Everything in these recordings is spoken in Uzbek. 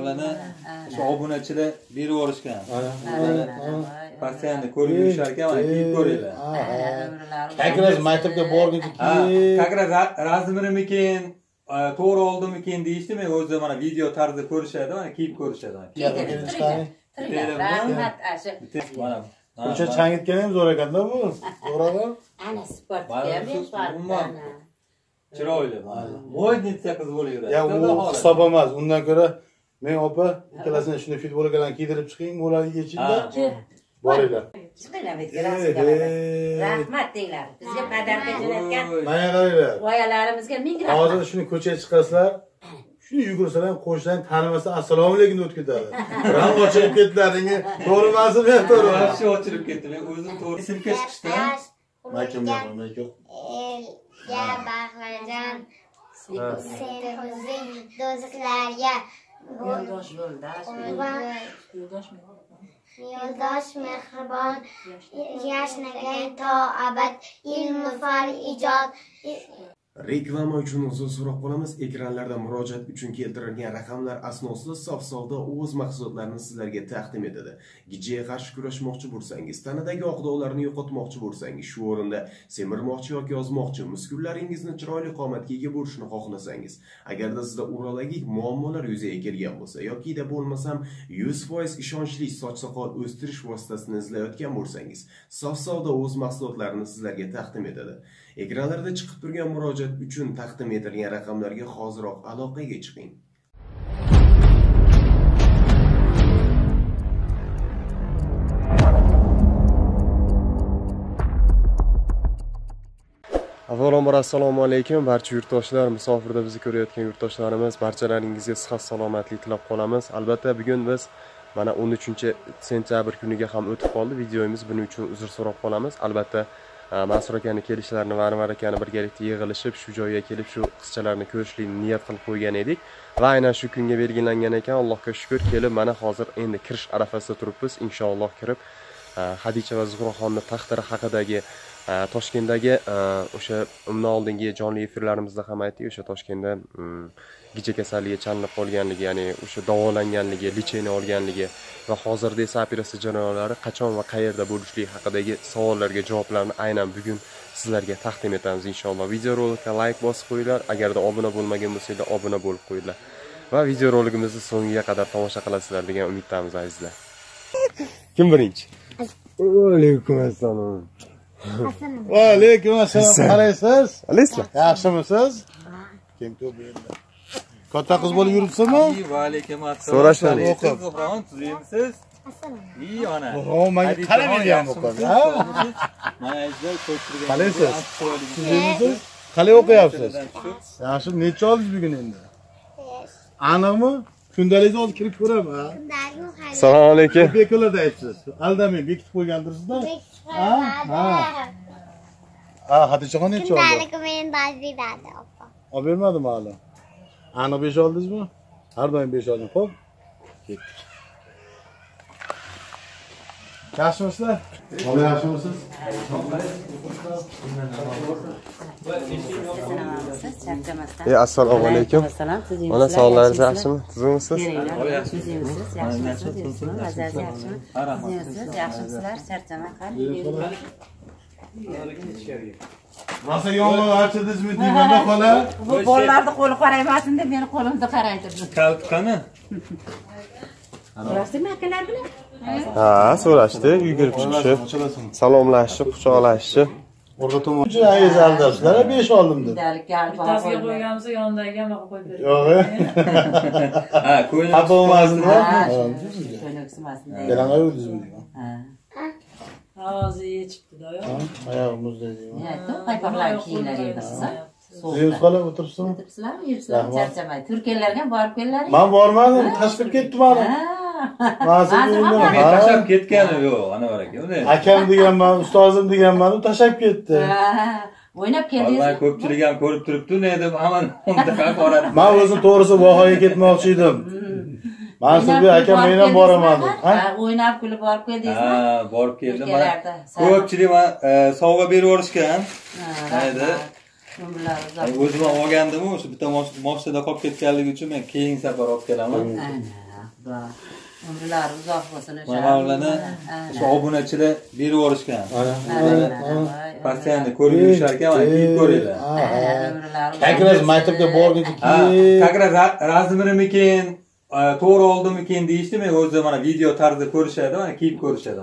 kanalini shu obunachilar berib yuborishgan. Pasiyanda ko'rib yurishar ekan, mana kiyib ko'ringlar. Kakras maktabga borguncha kiyib. Kakras razmirimikin, to'g'ri oldimikin deyishdi, men o'zim mana video tarzida ko'rishadi, mana kiyib ko'rishadi. Rahmat ashi. Mana Ko'cha changitgan ham zo'r ekan-da bu. To'g'rimi? Ana sportga ham borgan. Chiroyli. Mo'ynitsiya qiz bo'laveradi. Ya u hisob emas. Undan ko'ra men opa ikkalasini shuni futbolkadan kiydirib chiqing, ular yechinda. Boringlar. Rahmat denglar. Bizga padarka jo'natgan. Mana qaranglar. Voyalarimizga ming rahmat. Hozir shuni ko'chaga chiqasizlar. Shuni yugursalar ham qo'shdan tanimasa assalomu alaykum deb o'tib ketadi. Ram ochilib ketdilaringi. To'g'rimasmi? To'g'ri. Yaxshi ochilib ketdi. Men o'zim to'g'ri simka chiqishdi. Makimga yo'q. Ya Bahrajon, sen o'zing do'stlarga yo'ldosh mehribon yashnagay to abad ilm fan ijod. Reklama uchun uzun so'roq qolamiz. Ekranlarda murojaat uchun keltirilgan raqamlar asnosida sof savdo o'z mahsulotlarini sizlarga taqdim etadi. Gijga qarshi kurashmoqchi bo'lsangiz, tanadagi oq dog'larni yo'qotmoqchi bo'lsangiz, shu o'rinda semirmoqchi yoki ozmoqchi, muskullaringizni chiroyli qomatga ega bo'lishini xohlasangiz, agarda sizda urologik muammolar yuzaga kelgan bo'lsa yoki da bo'lmasam 100% ishonchli soch soqol o'stirish vositasini izlayotgan bo'lsangiz, sof savdo o'z mahsulotlarini sizlarga taqdim etadi. Ekranlarda chiqib turgan murojaat uchun taqdim etilgan raqamlarga hoziroq aloqaga chiqing. Avvalambor assalomu alaykum barcha yurtdoshlar, musofirda bizni ko'rayotgan yurtdoshlarimiz, barchalaringizga sihat salomatlik tilab qolamiz. Albatta bugun biz mana 13-sentyabr kuniga ham o'tib qoldi. Videomiz buning uchun uzr so'rab qolamiz. Albatta Mansur akani kelishlarini va Anvar akani birgalikda yig'ilishib shu joyga kelib shu qizchalarni ko'rishlikni niyat qilib qo'ygan edik va aynan shu kunga belgilangan ekan. Allohga shukr kelib mana hozir endi kirish arafasida turibmiz. Inshaalloh kirib Hadicha va Zuhroxonning taqdiri haqidagi Toshkentdagi o'sha undan oldingi jonli efirlarimizda ham aytdik, o'sha Toshkentda gijja kasalligiga chalinib qolganligi, ya'ni o'sha davolanganligi, licheni olganligi va hozirda esa operatsiya jarayonlari qachon va qayerda bo'lishligi haqidagi savollarga javoblarni aynan bugun sizlarga taqdim etamiz inshaalloh. Videorolikka like bosib qo'yinglar, agarda obuna bo'lmagan bo'lsanglar obuna bo'lib qo'yinglar va videorolikimizni so'ngiga qadar tomosha qilasizlar degan umiddamiz azizlar. Kim birinchi? Alaykum assalom. Va alaykum assalom. Qalaysiz? Alaysiz? Yaxshimisiz? Kim ko'p endi. Katta qiz bo'lib yuribsizmi? Va alaykum assalom. So'rashadi. Zuhron, tuzimsiz? Iyi ona. O, menga qarab bergan o'qib. Ha? Mana izlar ko'pchilik. Qalaysiz? Tuzimsiz? Qalay o'qiyapsiz? Yaxshi, necha oldingiz bugun endi? Aniqmi? Kundalik olib kirib ko'raman. Assalomu alaykum. Bekolarda aytsiz. Aldamay bekitib qo'ygandirsizda? Ha? Hadichaxon necha oldi? Kundalik men bazidadi opa. Olib bermadimi hali? Aniq 5 oldingizmi? Har doim 5 oldim. Xo'p. Ketdik. Yaxshimisizlar? Bola yaxshimisiz? Assalomu alaykum. Mana sog'lig'ingiz yaxshimi? Tuzimsiz? Yaxshimisizlar? Charchamay qani? Masa yong'oq archidingizmi deymanda xola? Bu bolalarni qo'li qaraymasin deb meni qo'limni qaraytirdi. Kalt qani? So'rashdingmi akalar bilan? Ha, so'rashdi, yugurib chiqishib, salomlashib, quchoqlashib. Orqa tomonchi ayz aldasizlar, 5 oldim dedi. Bittasiga qo'yganmiz, yonidagi ham qo'yib berdik. Yo'q. Ha, ko'ylak. Xafa bo'lmasdimi? Ko'ylaksimasiz. Belangoy o'ldingizmi? Ha. Hozir yechibdi-da, yo'q. Oyog'imiz dedi. Aytdim, qaypoqlar kiyinglar endi siz. Siz qala o'tiribsizmi? O'tiribsizlarmi? Yuribsizlar, charchamay. Turkiyalarga ham borib kelinglar. Men bormadim, tashqib ketdim mana. Men tashab ketganim yo'q, Anvar aka. Akam deganman, ustozim deganman, u tashab ketdi. O'ynab keldingiz. Vallahi ko'pchilik ham ko'rib turibdi, ne deb hamon unda haqorat. Men o'zim to'g'risi vohaga ketmoqchi edim. Mansur akam men ham boraman deb. Ha, o'ynab kulib borib keldingizmi? Ha, borib keldim. Ko'pchilik sovg'a berib yuborishgan. Mayli. O'zim olgandim, o'sha bitta moshinada qolib ketganligi uchun men keyingi safar olib kelaman. Xudo umrlari uzoq bo'lsin o'sha. Mana ularni shu obunachilar berib yuborishgan. Постоянно ko'rib yurishar ekan, mana kiyib ko'ringlar. Как раз maktabga borguncha kiyib. Как раз razmirimikin, to'g'ri oldimikin deyishdimi, o'zi mana video tarzida ko'rishadi, mana kiyib ko'rishadi.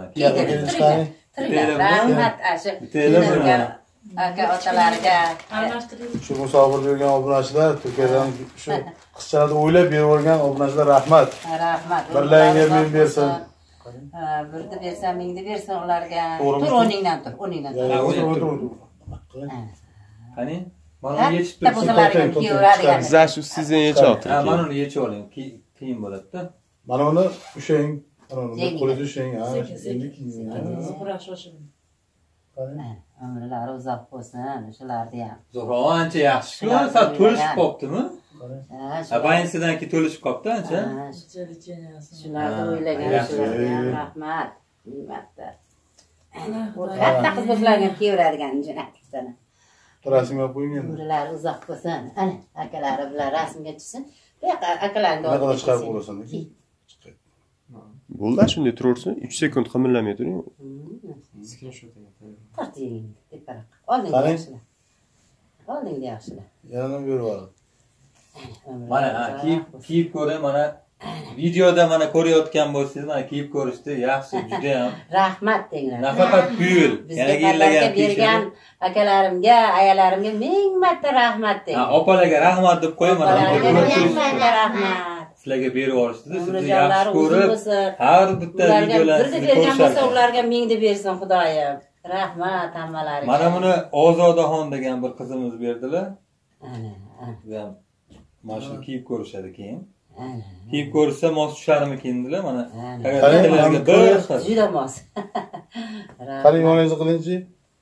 Rahmat ashu. Aka otalariga Shu musofirda yurgan obunachilar, Turkiyadan shu qizchalarni o'ylab berib yuborgan obunachilar rahmat. rahmat. Birlaringga men bersin. Birni bersam, mingni bersin ularga. Tur o'rningdan tur, o'rningdan tur. Qani? Mana yechib Bitta bo'zalarga kiyaveradigan. Zash ustizdan yechib Ha, o'tiring. mana uni yechib oling, qiyin bo'ladi-da. Mana uni ushlang, mana uni qo'lida ushlang. Zuhra shoshib. Umrlari uzoq bo'lsin, o'shalarni ham. Zo'ra ancha yaxshi. Sal to'lishib qoptimi? Bayinsidan keyin to'lishib qopti ancha. Shularni o'ylagan shularga ham rahmat. Albatta. Katta qiz bo'lsalarga ham kiyaveradigan jo'natikdan. Rasmga qo'ying endi. Umrlari uzoq bo'lsin. Ana, akalari bilan rasmga tushsin. Bu yoqqa akalarni Nima qilib chiqarib qo'yasan? Bo'ldi, shunday turaversin. 3 sekund qimirlamay turing. Torting, teparoq. Oldingga yaxshilar. Oldingga yaxshilar. Yana nima berib yuboradi? Mana kiyib ko'ring, mana videoda mana ko'rayotgan bo'lsangiz, mana kiyib ko'rishdi, yaxshi, juda ham. Rahmat denglar. Nafaqat pul, Bizga bergan akalarimga, ayalarimga ming marta rahmat deng. Ha, opalarga rahmat deb qo'y, mana. Rahmat. Sizlarga berib yuborishdi, sizni yaxshi ko'rib, har bitta videolarni birni bergan bo'lsa, ularga mingni bersin Xudoyim. Rahmat hammalariga. Mana buni Ozodaxon degan bir qizimiz berdilar. Ana. Mana shuni kiyib ko'rishadi keyin. Kiyib ko'rsa mos tusharmikin dedilar, mana. Juda mos. Qaring yoningizni qilingchi.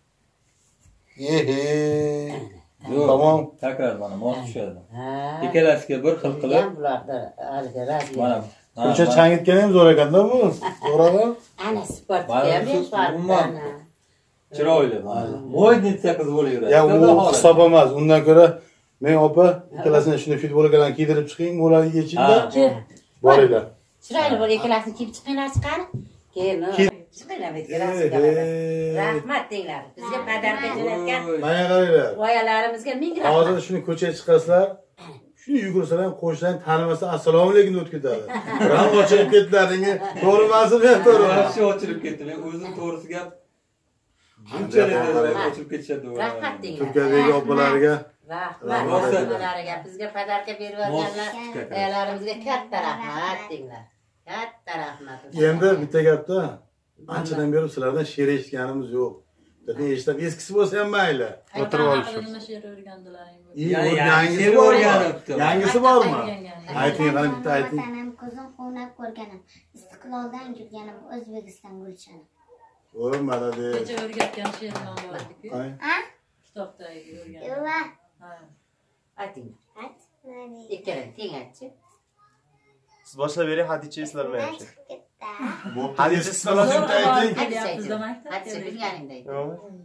Tamam. Takror mana mos tushadi. Ikkalasiga bir xil qilib. Bularda haliga rasm. Mana. Shuncha changitgan ham zo'r ekanda bu. To'g'rimi? Ana sportga ham besh Chiroyli mana. Mo'ydinsa qiz bo'laveradi. Ya u hisob emas. Undan ko'ra men opa ikkalasini shuni futbolkadan kiydirib chiqing, ularni yechingda. Boringlar. Chiroyli bo'l, ikkalasini kiyib chiqinglar chiqani. Keyin chiqinglar bu rasmga. Rahmat denglar. Bizga padarka jo'natgan. Mana qaranglar. Voyalarimizga ming rahmat. Hozir shuni ko'chaga chiqasizlar. Shuni yugursalar ham qo'shnilarni tanimasa assalomu alaykum deb ketadi. Ram ochilib ketdilaringi. To'g'ri emasmi? To'g'ri. Yaxshi ochilib ketdi. Men o'zim to'g'risi gap bunchalik ochilib ketishadi. Rahmat denglar. Turkiyadagi opalarga rahmat hammalariga, bizga padarka berib yuborganlar, ayalarimizga katta rahmat denglar. Katta rahmat. Endi bitta gapda anchadan beri sizlardan she'r eshitganimiz yo'q. Lekin eshitib eskisi bo'lsa ham mayli. O'tirib olishib. Nima she'r o'rgandilaring? Yangisi o'rganibdi. Yangisi bormi? Ayting, qani bitta ayting. Vatanam ko'zim quvnab ko'rganim, istiqloldan yurganim, O'zbekiston gulshanim. O'g'lim malades. Kecha o'rgatgan she'r ham bor-ku. Ha? Kitobdagi o'rgan. Yo'q. Ha. Ayting. Ayt. Ikkalang teng aytchi. Siz boshlab bering, Hadicha eslarmayapti. Bu Hadicha sizlarga ayting. Aytchi bilganingda ayting.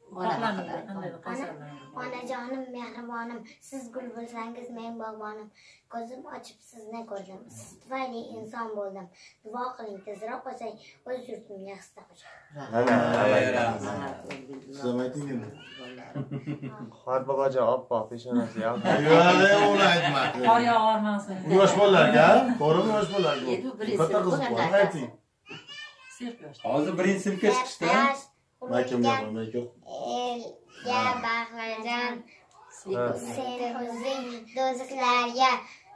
Onajonim, mehribonim, siz gul bo'lsangiz men bog'bonim. Ko'zim ochib sizni ko'rdim. Siz tufayli inson bo'ldim. Duo qiling, tezroq bo'lsang, o'z yurtimga yaxshita qo'shay. Siz ayting endi. Har bagaja oppa peshonasi yo'q. Yo'q, uni aytma. Qor yog'armasin. Yosh bolalarga, to'g'rimi yosh bolalarga? Endi bir Katta qiz bor, ayting. Sirk yosh. Hozir birinchi sinfga chiqishdi. Maykim yo'q, maykim. Elga bag'lagan sen o'zing do'stlarga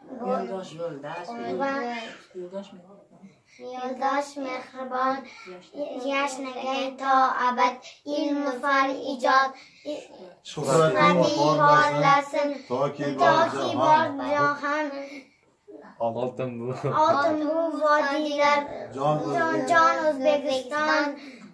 yo'ldosh mehribon yashnagay to abad ilmu fal ijod shuhrating porlasin toki bor jahon Oltin bu vodiylar jon O'zbekiston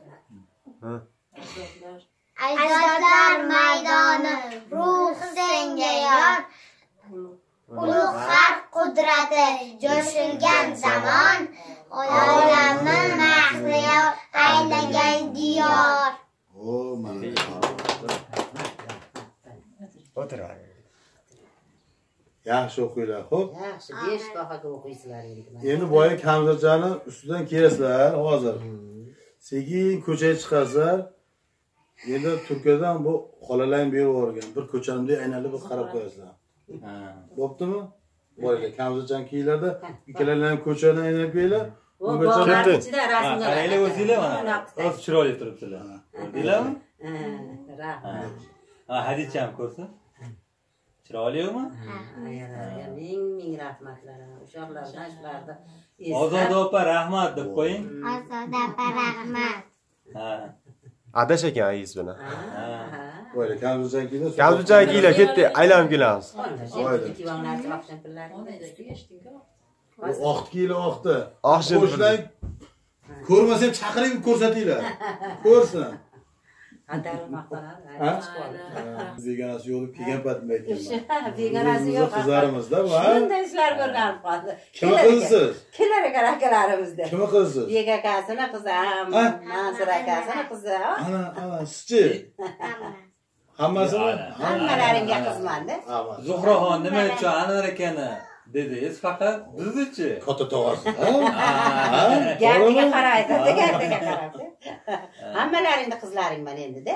ajdodlar maydoni ruh senga yor ulug' xalq qudrati jo'shilgan zamon olamni mahliyo aylagan diyor. O'tir. Yaxshi o'qinglar, xo'p? Yaxshi, 5 bahoga o'qiysizlar endi. Endi boya Kamzatjani ustidan kelasizlar hozir. Sekin ko'chaga chiqasizlar. Endi Turkiyadan bu xolalang berib yuborgan. Bir ko'chamda aynalib bir qarab qo'yasizlar. Ha. Bo'ptimi? Boylar Kamzatjan kiylarda ikkalarni ko'chani aynalib qo'yinglar. Bog'lar ichida rasmlar. Qaranglar o'zinglar mana. O'z chiroyli turibsizlar. Ko'rdinglarmi? Rahmat. Ha, Hadicham ko'rsin. Chiroylimi? Ayollarga ming rahmatlar. O'shoqlardan shularni Ozoda opa rahmat deb qo'ying. Ozoda opa rahmat. Ha. Adash ekan ayiz bilan. Boylar Kamzatjan kiylar. Kamzatjan kiylar ketdi, aylanib kelamiz. Oqt kiylar, oqti. Oqshim. Qo'shlang. Ko'rmasam chaqiring ko'rsatinglar. Ko'rsin. Qadar maqtanadi. Veganasi yo'lib kelgan patimda aytganman. Veganasi yo'q. Qizlarimizda va Shunday ishlar ko'rganib qoldi. Kim qilsiz? Kelar ekan akalarimizda. Kim qilsiz? Bega akasini qizi ham, Mansur akasini qizi ham. Ana, sizchi? Hammasini? Hammalaringga qizmanda. Zuhraxon nima uchun Anvar akani dedingiz, faqat bizni-chi? Katta tog'asi. Gapiga qaraydi, gapiga qaraydi. Hammalaringni qizlaringman endi-da.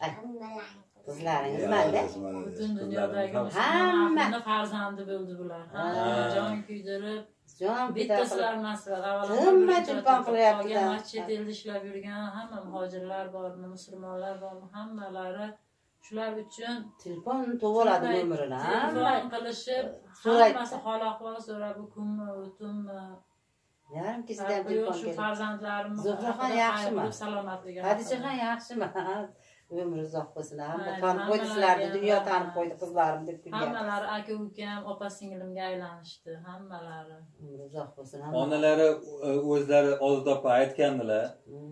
Qizlaringiz manda. Butun dunyodagi hamma farzandi bo'ldi bular. Hamma jon kuydirib, jon bittasizlar masrat. Hamma tilpon qilyapti. Chet elda ishlab yurgan hamma muhojirlar bormi, musulmonlar bormi, hammalari shular uchun tilpon to'g'riladi umrini. telefon qilishib, hammasi hol ahvol so'rab, kunmi, o'tinmi, yarim kechdan yo'q shu farzandlarim Zuhraxon yaxshimi? Salomatligi. Hadichaxon yaxshimi? Umri uzoq bo'lsin. Hamma tanib qo'ydi sizlarni, dunyo tanib qo'ydi qizlarim deb kulyapti. Hammalari aka ukam, opa singlimga aylanishdi, hammalari. Umri uzoq bo'lsin. Onalari o'zlari oldida aytgandilar.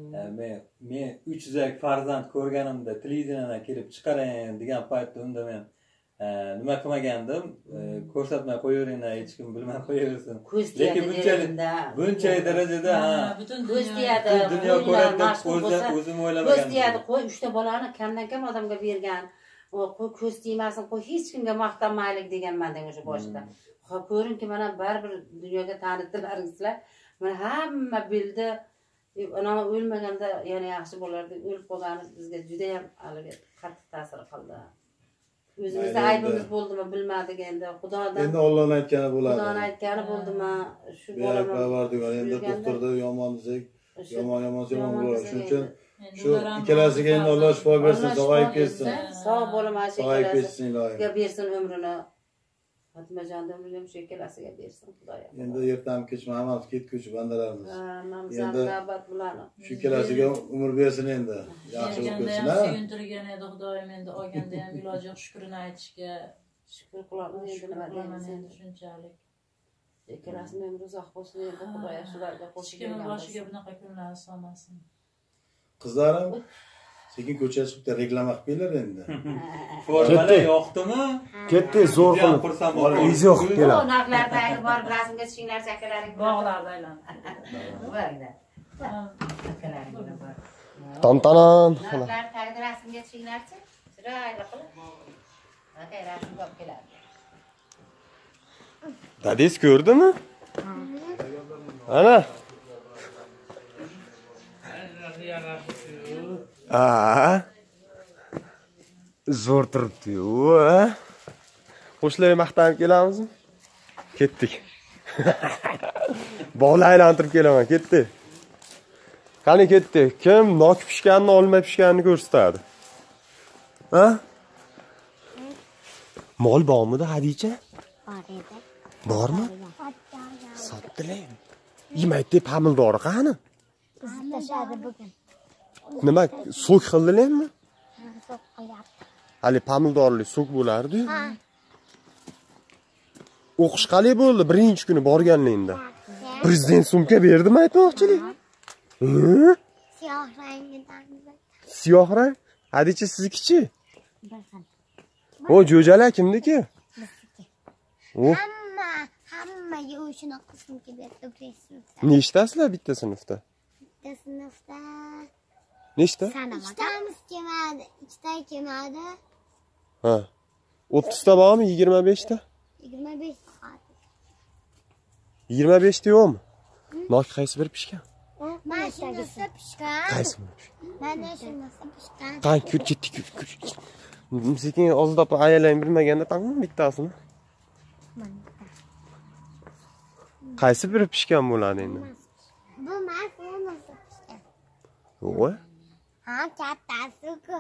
Men 300 farzand ko'rganimda televiziyadan kelib chiqarayin degan paytda unda men nima qilmagandim, ko'rsatmay qo'yaveringlar, hech kim bilmay qo'yaversin. Lekin bunchalik darajada butun ko'z tiyadi, dunyo ko'radi, o'zim o'ylamagandim. Ko'z tiyadi, qo'y 3 ta bolani kamdan kam odamga bergan. Ko'z tiymasin, qo'y hech kimga maqtanmaylik deganman o'sha boshida. Xo'p, ko'ringki, mana baribir dunyoga tanitdilaringizlar. Mana hamma bildi. Ana o'lmaganda yana yaxshi bo'lardi. O'lib qolgani bizga juda ham haliga qattiq ta'sir qildi. O'zimizda aybimiz bo'ldimi bilmadik endi. Xudodan. Endi Allohning aytgani bo'ladi. Xudoning aytgani bo'ldimi? Shu bolalar parvardigor endi doktorda yomon desak, yomon bo'ladi. Shuning uchun shu ikkalasiga endi Alloh shifo bersin, sog'ayib ketsin. Sog' bo'lib mana shu sog'ayib ketsin ilohim. bersin umrini. Fatmajonda umrini ham shu ikkalasiga bersin Xudoyim. Endi ertami kechmi hammamiz ketguvchi bandalarimiz. Endi navbat bilan shu ikkalasiga umr bersin endi. Yaxshi bo'lib ketsin-a. Suyuntirgan edi Xudoyim endi olganda ham iloji yo'q shukrini aytishga. Shukur qilamiz endi nima deymiz endi shunchalik. Ikkalasini umri uzoq bo'lsin endi Xudoyim shularga qo'shib bergan boshiga bunaqa kunlar solmasin. Qizlarim sekin ko'chaga chiqib reklama qilib kelar endi. Formalar yoqdimi? Ketdi, zo'r qilib. Izi yo'q keladi. Naqlardagi bor rasmga tushinglar chakalaring. Bog'larda aylanib. Bo'ladi. Akalaring bor. Tantanan. Naqlar tagida rasmga tushinglarchi. Chiroyli qilib. Akay rasm olib keladi. Dadis ko'rdimi? Ana. Zo'r turibdi-yu. Qo'shlarga maqtanib kelamizmi? Ketdik. Bog'la aylantirib kelaman, ketdi. Qani ketdi. Kim nok pishganini, olma pishganini ko'rsatadi. Ha? Mol bormi-da, Hadicha? Bor edi. Bormi? Sotdilar. Yemaydi pamildori qani? Tashadi bugun. Nima, so'k qildilarmi? So'q qilyapti. Hali pamildorli so'k bo'lardi-yu. O'qish qalay bo'ldi birinchi kuni borganligingda? Prezident sumka berdimi aytmoqchilik? Siyoh rangidan. Siyoh rang? Hadicha siznikichi? Bilsin. O, jo'jalar kimniki? Hammaga o'shini qismga berdi prezident. Nechtasizlar bitta sinfda? Bitta sinfda Nechta? Ikkitamiz kelmadi, ikkita kelmadi. Ha. 30 ta bormi, 25 ta? 25 soat. 25 deyapmi? Nok qaysi bir pishgan? Mana shunisi pishgan. Qaysi bir? Mana shunisi pishgan. Qani ketdik. Sekin ozda ayalang bilmaganda taqmi bittasini. Qaysi biri pishgan bo'ladi endi? Bu mas'ulasi pishgan. Voy. Ha, kattasi-ku.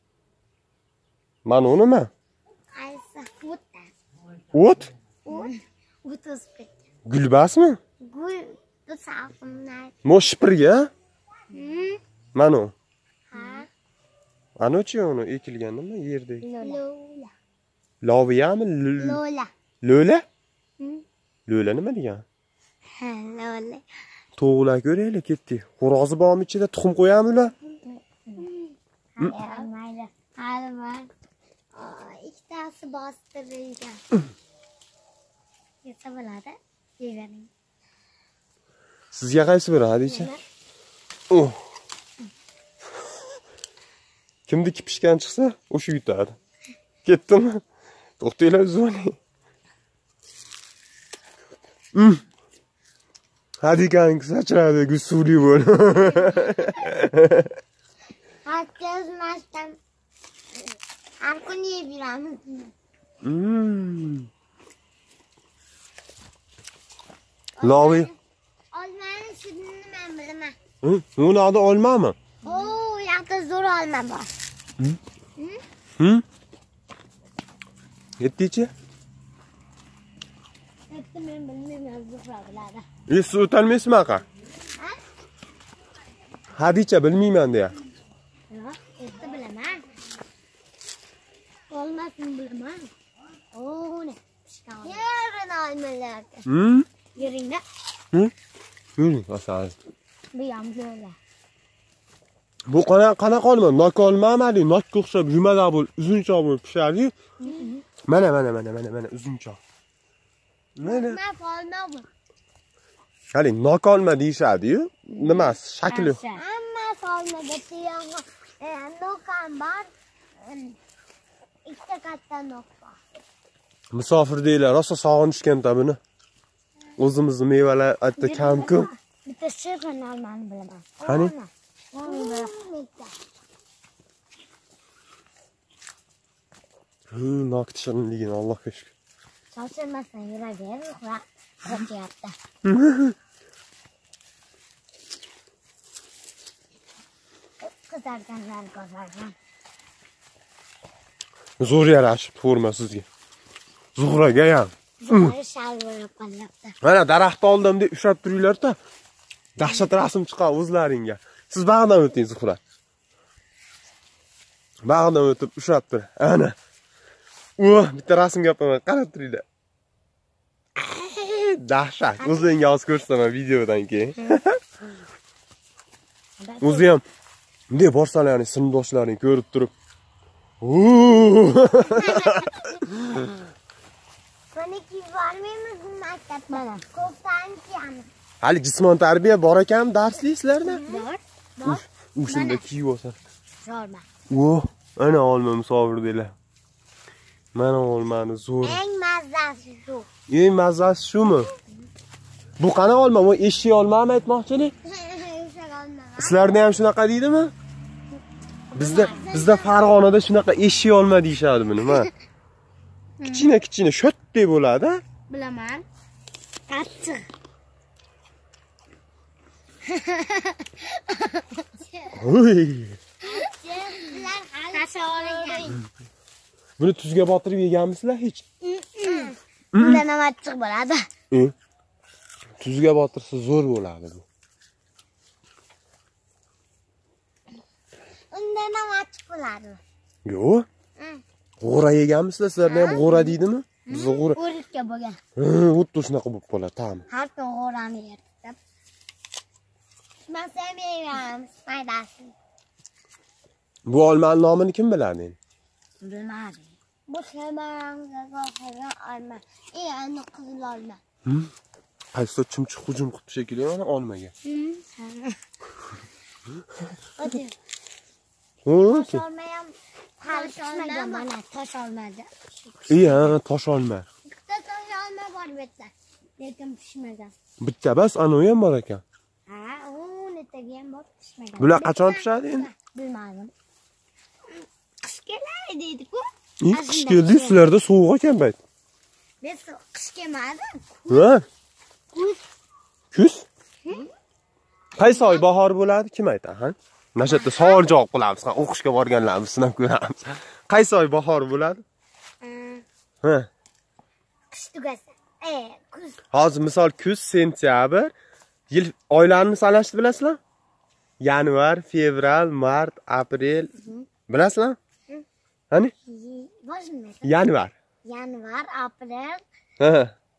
Mana unimi? Qaysi O't? O't o'sib ketgan. Gulbasmi? Gul bu salqinlar. Mo shipirga? Mana u. Ha. Anochi uni ekilgan nima yerdagi? Lola. Loviyami? Lola. Lola? Lola nima degan? Ha, lola. To'g'lar ko'raylik ketdi. Xo'rozi bormi ichida tuxum qo'yami ular? Mayli. Hali bor. Ikkitasi bostirilgan. Yesa bo'ladi. Yevering. Sizga qaysi biri, Hadicha? Kimniki pishgan chiqsa, o'sha yutadi. Ketdimi? To'xtanglar zo'ni. Hadikan sachradi, gusuli bo'l. Hakkazmasdan har kuni yeb yuramiz. Lovi. Olmani shudini men bilaman. Uni adi olmami? Oo, yoqda zo'r olma bor. Yetdichi? Yetti men bilmayman, Zuhra biladi. Siz o'tolmaysizmi aqa? Hadicha bilmayman deya. Yo'q, yetti bilaman. Olmasini bilaman. Oo, ne pishgan. Yerini olmalarga. Yeringda. Yuring, asal. Bu ham zo'rlar. Bu qanaqa olma? Nok olmamadi, nokka o'xshab yumalar bo'l, uzunchoq bo'lib pishadi. Mana uzunchoq. Mana. Olma bu. Hali nok olma deyishadi-yu. Nimasi? Shakli. Hammasi olmaga tiyog'i. Nok ham bor. Ikkita katta nok bor. Musofir deylar, rosa sog'inishgan-da buni. O'zimizni mevalar aytda kam-ku. Bitta shirxon olmani bilaman. Qani? Nok tishirinligini Allohga shukr. Shoshilmasdan yuraver, uxla. Qo'rqyapti. Qizarganlar qozargan. Zo'r yarashib forma sizga. Zuhraga ham. Shalvarab qolyapti. Mana daraxtni oldim deb ushlab turinglar-da. Dahshat rasm chiqadi o'zlaringga. Siz bag'dan o'ting Zuhra. Bag'dan o'tib ushlab tur. Ana. Bitta rasmga yopaman, qarab turinglar. Dahshat. O'zingga hozir ko'rsataman videodan keyin. O'zi ham bunday borsalarning sinfdoshlaring ko'rib turib. Buniki bormaymiz maktab mana. Ko'ptankiyamiz. Hali jismoniy tarbiya bor ekan darsliklaringizda? Bor. Shunda kiyib olsan. Zo'rma. Ana olma musofir deylar. Mana olmani zo'r. Eng mazasi shu. Eng mazasi shumi? Bu qana olma, bu eshik olmami aytmoqchilik? Sizlarda ham shunaqa deydimi? Bizda Farg'onada shunaqa eshik olma deyshadi buni, mana. Kichina shotdek bo'ladi. Bilaman. Qattiq. Buni tuzga botirib yeganmisizlar hech? Bundan ham achchiq bo'ladi. Tuzga botirsa zo'r bo'ladi bu. Undan ham achchiq bo'ladi. Yo'q. G'o'ra yeganmisizlar? Sizlarda ham g'o'ra deydimi? Biz g'o'ra. O'rikka bo'lgan. Xuddi shunaqa bo'lib qoladi, ta'mi. Har kun g'o'rani yerdim. Men sevmayman foydasi. Bu olmaning nomini kim biladi endi? Bilmadim. Bu sevmayman olma. Endi qizil olma. Qaysi chumchuq hujum qilib shekilli mana olmaga. Tosh olma ham hali pishmagan mana tosh olmadi. Tosh olma. Ikkita tosh olma bor bu yerda. Lekin pishmagan. Bitta bas, anoyi ham bor ekan. Ha, u netaga ham bor pishmagan. Bular qachon pishadi endi? Bilmadim. Qish keladi deydi-ku. Qish keldi, sizlarda sovuq ekan bayt. Biz qish kelmadi. Ha? Kuz? Qaysi oy bahor bo'ladi? Kim aytadi, ha? Mana shu yerda savol javob qilamiz. O'qishga borganlarimiz sinab ko'ramiz. Qaysi oy bahor bo'ladi? Ha. Qish tugasa. Kuz. Hozir misol kuz, sentyabr, yil oylarini sanashni bilasizlar? Yanvar, fevral, mart, aprel. Bilasizlar? Qani? Boshimda. Yanvar, aprel, ha.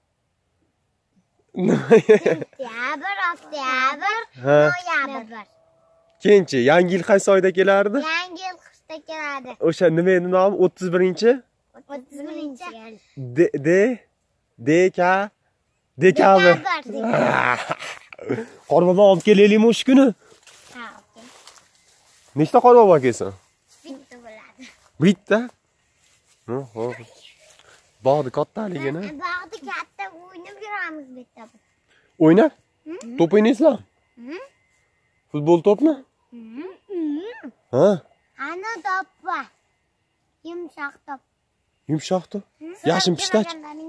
sentyabr, oktyabr, noyabr. Keyinchi yangi yil qaysi oyda kelardi? Yangi yil qishda keladi. O'sha nima edi nomi? 31-chi? 31-chi. Dekabr. Qorbobo olib kelaylikmi o'sha kuni? Ha, okey. Nechta qorbobo kelsin? Bitta bo'ladi. Bitta? Xo'p. Bog'ni kattaligini. Bog'da katta o'ynab yuramiz bitta. O'ynab? To'p o'ynaysizlarmi? Futbol to'pmi? Ha? Ana to'ppa. Yumshoq to'p. Yumshoq to'p. Yashin pishtach.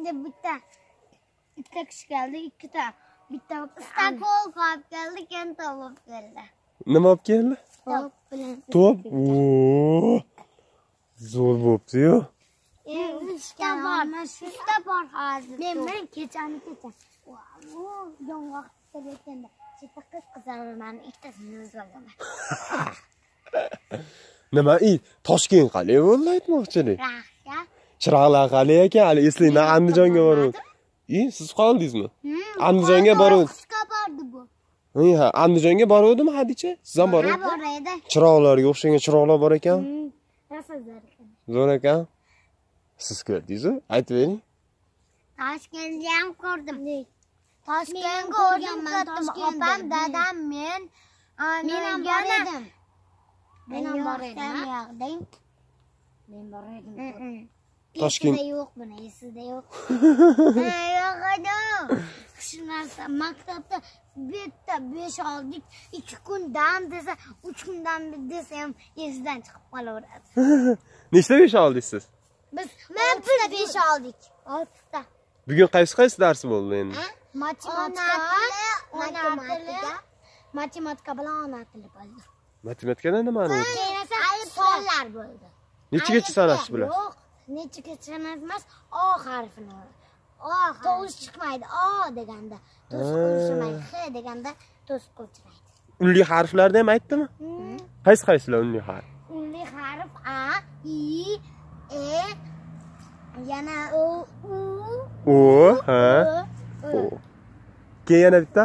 Bitta kishi keldi, ikkita. Bitta stakol qolib keldi, keyin to'p olib keldi. Nima olib keldi? To'p bilan. To'p. Oo. Zo'r bo'pti-yu. Uchta bor hozir. Men kechani. Yong'oqda ketganda. Cheta qizlarni ikkitasini o'zladim. Nima? Toshkent qalay bo'ldi aytmoqchilik. Rahga. Chiroqlar qalay ekan, hali eslayman, Andijonga bordim. Siz qoldingizmi? Andijonga bordim. Qishga bordi bu. Ha, Andijonga bordim, Hadicha. Siz ham boring. Bor edi. Chiroqlarga o'xshagan chiroqlar bor ekan. Rosa zo'r ekan. Zo'r ekan. Siz ko'rdingiz-ku? Aytib bering. Toshkentni ham ko'rdim. Toshkentga o'rganman. Opam, dadam, men ham bor edim. Men ham bor edim. Men bor edim. Toshkent yo'q buni, esida yo'q. Yo'q edi. Shu narsa maktabda bitta 5 oldik, 2 kun dam desa, 3 kundan desa ham esidan chiqib qolaveradi. Nechta 5 oldingiz siz? Men 5 oldik. 6 ta. Bugun qaysi darsi bo'ldi endi? Matematika bilan ona tili bo'ldi. Matematikada nimani o'qidingiz? Keyin esa sonlar bo'ldi. Nechagacha sanashni bilasiz? Yo'q, nechagacha emas, O harfini. Tovush chiqmaydi. O deganda to'siq urishmaydi. H deganda to'siq urishmaydi. Unli harflarni ham aytdimi? Qaysilar unli harf? Unli harf A, I, E, yana O, U, O, ha. Keyin yana bitta.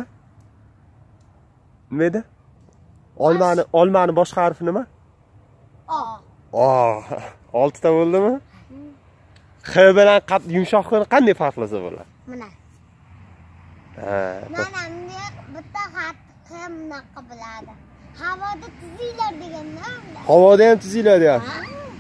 Nima edi? Olmani boshqa harfi nima? O. 6 ta bo'ldimi? X bilan yumshoq qanday farqlasa bo'ladi? Mana. Mana bitta xat bunaqa bo'ladi. Havoda tuzinglar deganda. Havoda ham tuzinglar deyapsiz.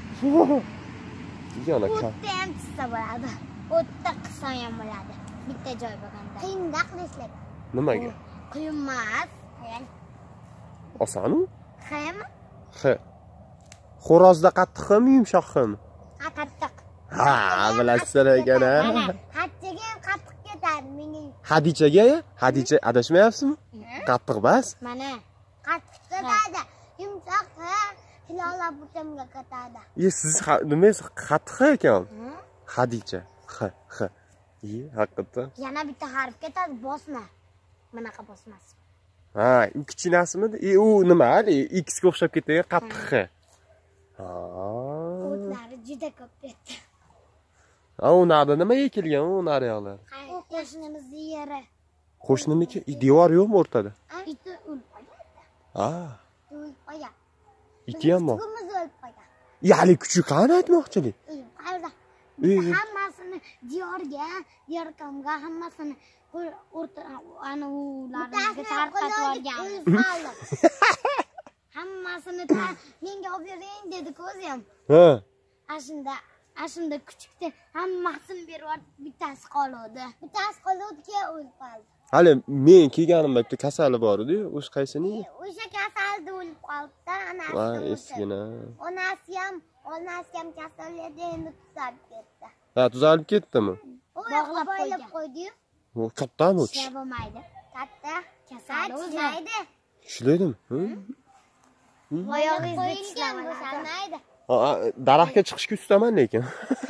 Yana o'tda ham tuzsa bo'ladi. O'tda qilsa ham bo'ladi. Bitta joy bo'lganda. Qiyinda qilishlar. Nimaga? Qiyin emas. Oson-ku? Xmi? X. Xo'rozda qattiqmi, yumshoqmi? Qattiq. Ha, bilasizlar ekan a. Hadichaga ham qattiq ketadi menga. Hadichaga? Hadicha adashmayapsizmi? Qattiq bas. Mana qattiq ketadi. Yumshoq Hilola butamga ketadi. Siz nimangiz qattiq ekan? Hadicha. X. Haqiqatdan. Yana bitta harf ketadi, bosma. Bunaqa bosmas. Ha, u kichkinasimi? U nima? X ga o'xshab ketgan qattiq X. O'tlari juda ko'p ketdi. U narda nima ekilgan u naryoqlar? Qo'shnimizning yeri. Qo'shniniki devor yo'qmi o'rtada? Iti o'lib qo'ygan. O'lib qo'ygan. Iti ham bor. O'lib qo'ygan. Ya'ni kuchi qani aytmoqchilik? Qayerda? Hammasini diyorga, yerkamga hammasini o'rta ana ularni tarqatib yuborgan. Hammasini menga olib bering dedi ko'zim. Ha. Ashunda Ashunda kuchukda hammasini berib bittasi qoldi. Bittasi qoldi, keyin o'lib qoldi. Hali men kelganimda bitta kasali bor edi-yu, o'sha qaysini? O'sha kasalda o'lib qoldi-da, anasi. Va, eskina. Onasi ham kasal edi, endi tuzalib ketdi. Ha, tuzalib ketdimi? Bog'lab qo'ydi-yu. O kattami uch? Bo'lmaydi. Katta, kasal o'zlaydi. Tushladimi? Oyog'i qo'yilgan bo'lmaydi. Daraxtga chiqishga ustaman lekin.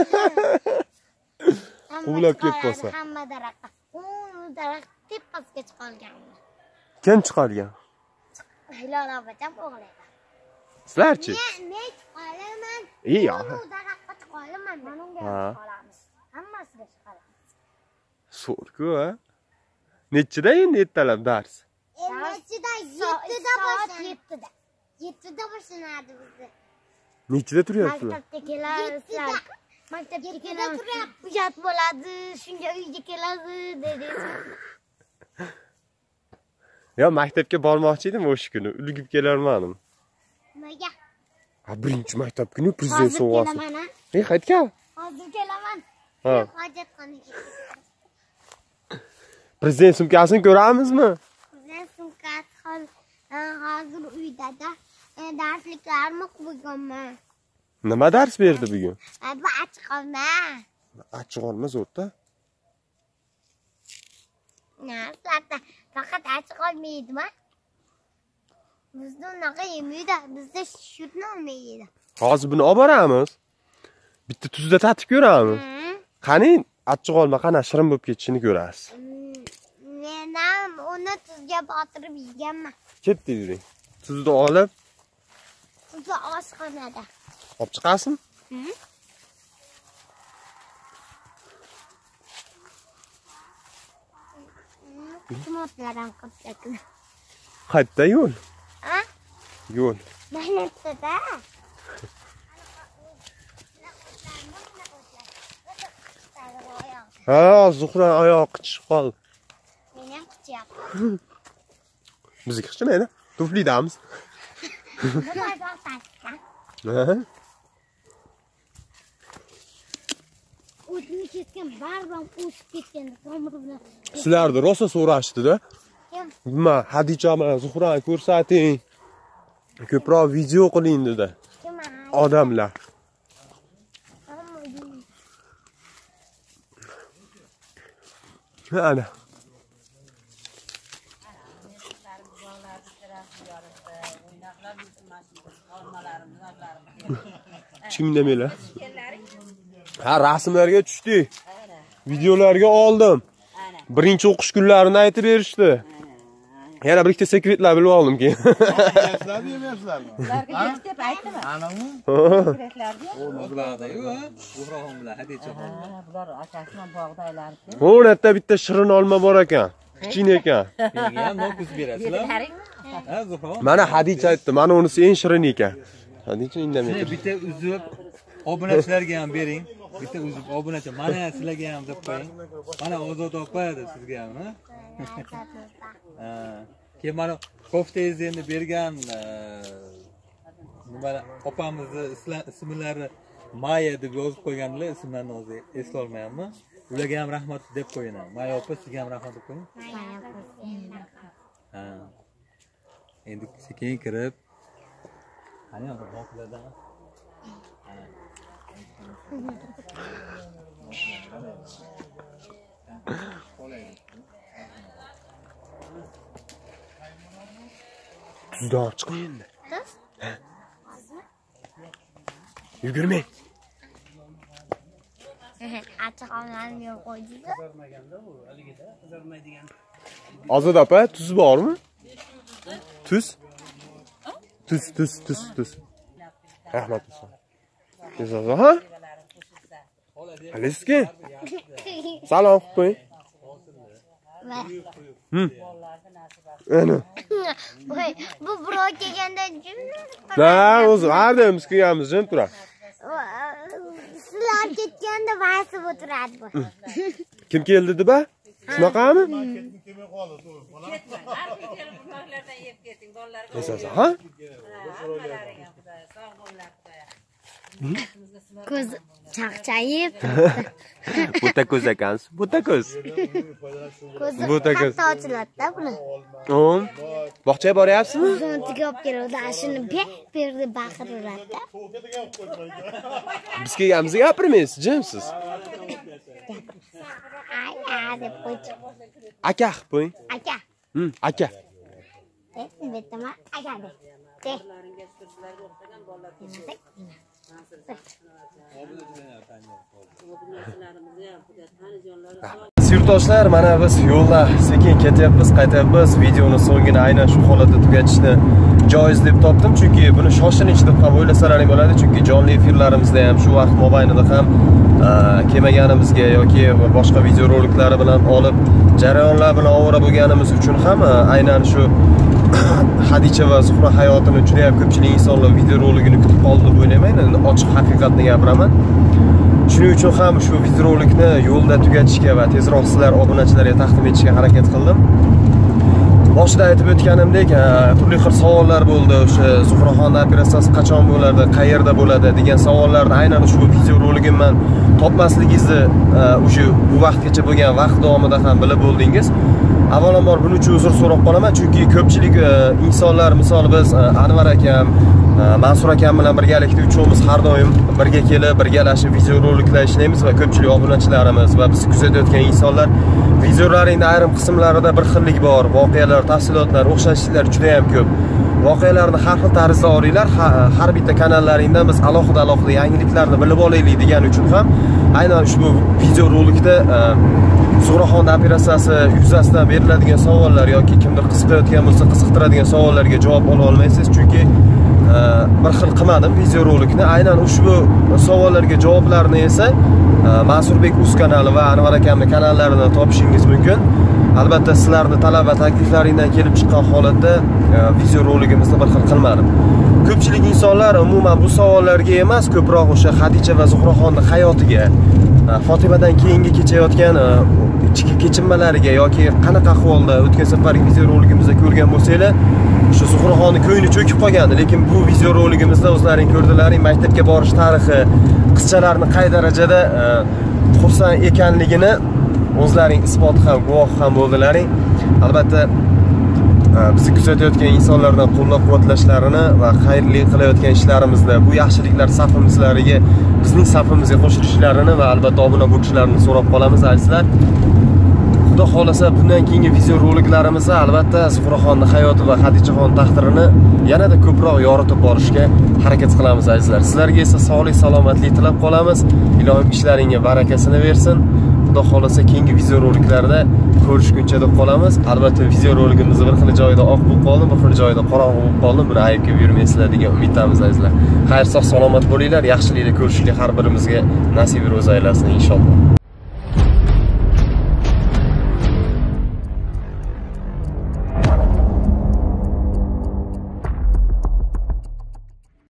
Quvlab ketsa. Hamma daraxtga. U daraxt tepasiga chiqolgan. Kim chiqargan? Hilol opacham o'g'laydi. Sizlarchi? Men chiqolaman. Iyo. U daraxtga chiqolaman. Mana unga chiqolamiz. Hammasiga chiqolamiz. So'rku, ha? Nechida endi ertalab dars? Nechida? 7da boshlanadi. 7da boshlanadi bizda. Nechida turyapsizlar? Maktabga kelasizlar. Maktabga kelib uyat bo'ladi, shunga uyga kelasiz dedi. Yo, maktabga bormoqchi edim o'sha kuni, ulgib kelarmadim. Nimaga? Ha, birinchi maktab kuni prezident sovg'asi. Kelaman. Qaytga? Hozir kelaman. Ha. Hojatxonaga. Prezident sumkasini ko'ramizmi? Prezident sumkasi hozir uyda-da. Darsliklarni qo'yganman. Nima dars berdi bugun? Bu achchiq olma. Achchiq olma zo'rda. Sizlarda faqat achchiq olmaydimi? Bizda unaqa yemaydi, bizda shurni olmaydi. Hozir buni olib boramiz. Bitta tuzda tatib ko'ramiz. Qani, achchiq olma qana shirin bo'lib ketishini ko'rasiz. Men ham uni tuzga botirib yeganman. Ketdi yuring. Tuzni olib, tuzni oshxonada. olib chiqasin? Tomatlardan qilib. Qayerda yo'l? Ha? Yo'l. Baletda. Ha, Zuhra oyoq qichib qoldi. Men ham qichyapman. Bizni qichmaydi. Tuflidamiz. Ha? O'tni ketgan barbam o'sib ketgan tomiri bilan. Sizlarni rosa so'rashdi-da. Kim? Nima, Hadichama, Zuhrani ko'rsating. Ko'proq video qiling dedi. Kim? Odamlar. Ana. Chimdamaylar. Ha, rasmlarga tushdik. Videolarga oldim. Birinchi o'qish kunlarini aytib berishdi. Yana bir ikkita sekretlar bilib oldim keyin. Yersizlar yemayapsizlarmi? Ularga yeb deb aytdimi? Anami? Sekretlarga. Bularda-yu, Zuhroxon bilan Hadichaxon. Bular akasi bilan bog'da aylanibdi. O'rnatda bitta shirin olma bor ekan. Kichkina ekan. Menga ham nokus berasizlar. Ha, Zuhroxon. Mana Hadicha aytdi, mana unisi eng shirin ekan. Hadicha indamay Shuni bitta uzib obunachilarga ham bering. Bitta uzib obunachi, mana sizlarga ham deb qo'ying. Mana Ozod opa dedi sizga ham, ha? Ha. Keyin mana koftangizni endi bergan nima opamizni ismlari Maya deb yozib qo'yganlar, ismlarini o'zi eslay olmayapman. Ularga ham rahmat deb qo'ying. Maya opa sizga ham rahmat deb qo'ying. Ha. Endi sekin kirib qani boqlardan. Tuzdan olib chiqing endi. Yugurmang. Achchiq olmani yo'q qo'ydingiz. Ozod opa, tuz bormi? Tuz? Tuz. Rahmat olsun. Yo'q, ha? Aliski. Salom qilib qo'ying. Ana. Bu birov kelganda jimlar. Ha, o'zi hademiz kelganmiz, jim turadi. Sizlar ketganda vaysib o'tiradi bu. Kim keldi deb? Shunaqami? Ha? Chaqchayib. Bo'ta ko'z ekansiz. Bo'ta ko'z. Ko'zi katta ochiladi-da buni. Bog'chaga boryapsizmi? O'zini tigab keladi, shuni berdi baqiraveradi-da. Biz kelganimizga gapirmaysiz, jimsiz. Ay, deb qo'ydi. Aka qo'ying. Aka. Aka. Bittama aka de. Yurtdoshlar, mana biz yo'lda sekin ketyapmiz, qaytyapmiz. Videoni so'ngini aynan shu holatda tugatishni joiz deb topdim, chunki buni shoshilinch deb ham o'ylasalaring bo'ladi, chunki jonli efirlarimizda ham shu vaqt mobaynida ham kelmaganimizga yoki boshqa video roliklari bilan olib jarayonlar bilan ovora bo'lganimiz uchun ham aynan shu Hadicha va Zuhra hayotini juda ham ko'pchilik insonlar video roligini kutib qoldi deb o'ylayman. Endi ochiq haqiqatni gapiraman. Shuning uchun ham shu videorolikni yo'lda tugatishga va tezroq sizlar obunachilarga taqdim etishga harakat qildim. Boshida aytib o'tganimdek, turli xil savollar bo'ldi. O'sha Zuhraxon operatsiyasi qachon bo'ladi, qayerda bo'ladi degan savollarni aynan ushbu videoroligimdan topmasligingizni o'sha bu vaqtgacha bo'lgan vaqt davomida ham bilib bo'ldingiz. Avvalambor buning uchun uzr so'rab qolaman, chunki ko'pchilik insonlar, misol biz Anvar akam, Mansur akam bilan birgalikda uchimiz har doim birga kelib, birgalashib videoroliklar ishlaymiz va ko'pchilik obunachilarimiz va bizni kuzatayotgan insonlar videolaringning ayrim qismlarida bir xillik bor, voqealar, tafsilotlar, o'xshashliklar juda ham ko'p. Voqealarni har xil tarzda olinglar, har bitta kanallaringdan biz alohida yangiliklarni bilib olaylik degan uchun ham aynan ushbu videorolikda Zuhraxon operatsiyasi yuzasidan beriladigan savollar yoki kimdir qiziqayotgan bo'lsa, qiziqtiradigan savollarga javob ola olmaysiz, chunki bir xil qilmadim videorolikni. Aynan ushbu savollarga javoblarni esa Mansurbek Uz kanali va Anvar akamning kanallaridan topishingiz mumkin. Albatta sizlarning talab va takliflaringizdan kelib chiqqan holatda videoroligimizni bir xil qilmadim. Ko'pchilik insonlar umuman bu savollarga emas, ko'proq o'sha Hadicha va Zuhraxonning hayotiga, Fotimadan keyingi kechayotgan ichki kechinmalariga yoki qanaqa ahvolda o'tgan safargi videoroligimizda ko'rgan bo'lsanglar, o'sha Zuhraxonning ko'ngli cho'kib qolgandi, lekin bu videoroligimizda o'zlaring ko'rdilaring, maktabga borish tarixi, qizchalarni qay darajada xursand ekanligini o'zlaring isbot ham, guvoh ham bo'ldilaring. Albatta bizni kuzatayotgan insonlardan qo'llab-quvvatlashlarini va xayrli qilayotgan ishlarimizda bu yaxshiliklar safimizlariga, bizning safimizga qo'shilishlarini va albatta obuna bo'lishlarini so'rab qolamiz azizlar. Xudo xolasa bundan keyingi videoroliklarimizni albatta Zuhraxonning hayoti va Hadichaxon taqdirini yanada ko'proq yoritib borishga harakat qilamiz azizlar. Sizlarga esa sog'lik, salomatlik tilab qolamiz. Ilohim ishlaringga barakasini bersin. Xudo xolasa keyingi videoroliklarda ko'rishguncha deb qolamiz. Albatta videoroligimizni bir xil joyda oq bo'lib qoldi, bir xil joyda qorong'u bo'lib qoldi. Buni aybga yurmaysizlar degan umiddamiz azizlar. Xayr, sog' salomat bo'linglar. Yaxshilikda ko'rishlik har birimizga nasib ro'za aylasin inshaalloh.